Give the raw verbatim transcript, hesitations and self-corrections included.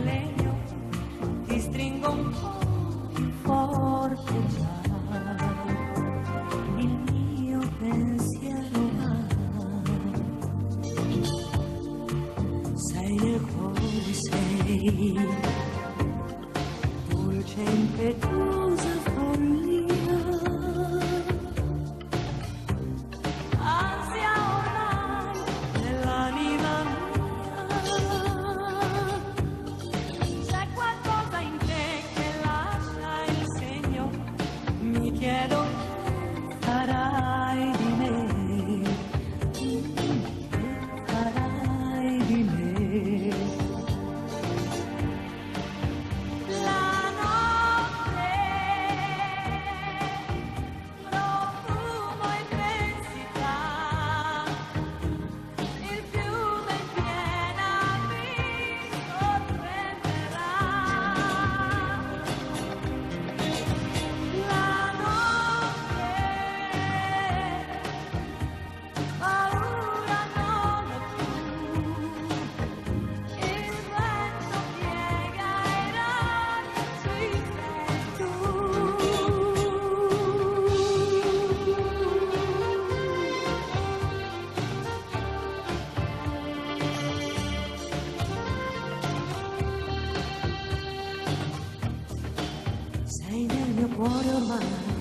legno, ti stringo un po' più forte già, il mio pensiero va, sei nel cuore, sei dolce impetuosa follia, ansia ormai nell'anima mia, c'è qualcosa in te che lascia il segno, mi chiedo che farai di me, che farai di me. Sei nel mio cuore ormai,